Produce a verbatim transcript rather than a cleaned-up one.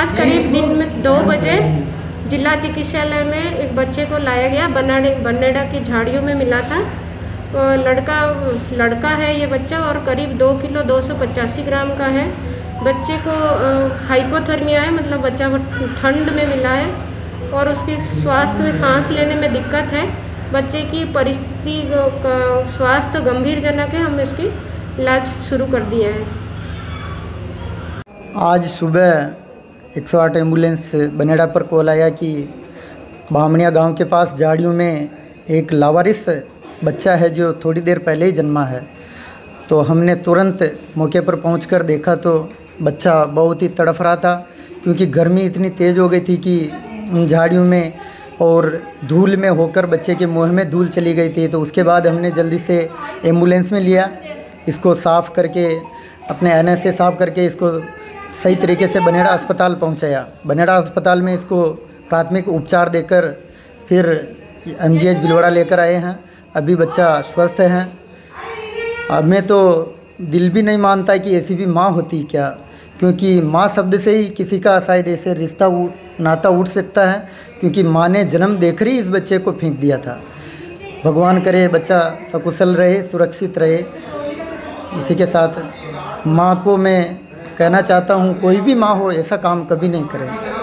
आज करीब दिन में दो बजे जिला चिकित्सालय में एक बच्चे को लाया गया। बन्नेड़ा बन्नेड़ा की झाड़ियों में मिला था। तो लड़का लड़का है ये बच्चा और करीब दो किलो दो सौ पचासी ग्राम का है। बच्चे को हाइपोथर्मिया है, मतलब बच्चा ठंड में मिला है और उसकी स्वास्थ्य में सांस लेने में दिक्कत है। बच्चे की परिस्थिति का स्वास्थ्य गंभीरजनक है। हम इसकी इलाज शुरू कर दिया है। आज सुबह एक सौ आठ एम्बुलेंस बनेड़ा पर कॉल आया कि बामणिया गांव के पास झाड़ियों में एक लावारिस बच्चा है जो थोड़ी देर पहले ही जन्मा है। तो हमने तुरंत मौके पर पहुंचकर देखा तो बच्चा बहुत ही तड़फ रहा था, क्योंकि गर्मी इतनी तेज़ हो गई थी कि उन झाड़ियों में और धूल में होकर बच्चे के मुंह में धूल चली गई थी। तो उसके बाद हमने जल्दी से एम्बुलेंस में लिया, इसको साफ़ करके अपने एन से साफ़ करके इसको सही तरीके से बनेड़ा अस्पताल पहुंचाया। बनेड़ा अस्पताल में इसको प्राथमिक उपचार देकर फिर एम जी एच भिलवाड़ा लेकर आए हैं। अभी बच्चा स्वस्थ है। हमें तो दिल भी नहीं मानता कि ऐसी भी माँ होती क्या, क्योंकि माँ शब्द से ही किसी का शायद ऐसे रिश्ता नाता उठ सकता है, क्योंकि माँ ने जन्म देकर ही इस बच्चे को फेंक दिया था। भगवान करे बच्चा सकुशल रहे, सुरक्षित रहे। इसी के साथ माँ को मैं कहना चाहता हूँ, कोई भी माँ हो ऐसा काम कभी नहीं करे।